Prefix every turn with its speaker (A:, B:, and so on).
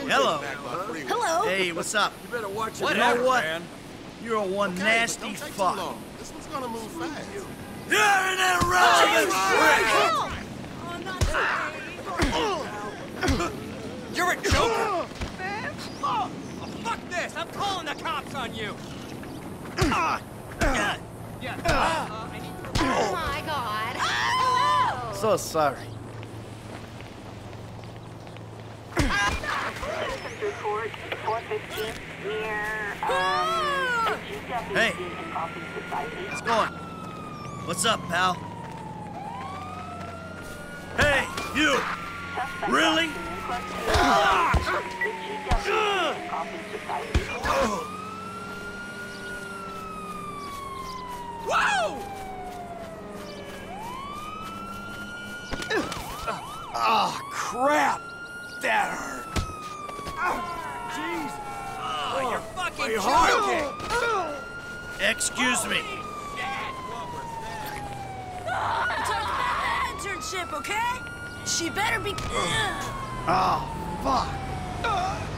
A: Hello.
B: Hello.
A: Hey, what's up?
C: You better watch it.
A: You know what?
C: Man.
A: You're a one nasty
C: Don't take too
A: fuck.
C: long. This one's gonna move fast.
A: You're an irrelevant prick!
D: You're a joker! Oh, fuck this! I'm calling the cops on you!
E: Oh my God. Oh!
A: So sorry.
F: Citizens report 415 near
A: Hey. What's going? What's up, pal? Hey, you! Really?
D: Whoa!
A: Oh, crap! That hurt.
D: Jeez! Oh, you're fucking
C: Hey,
D: joking!
A: Excuse me.
B: I'm talking about that internship, okay? She better be.
A: Oh, fuck.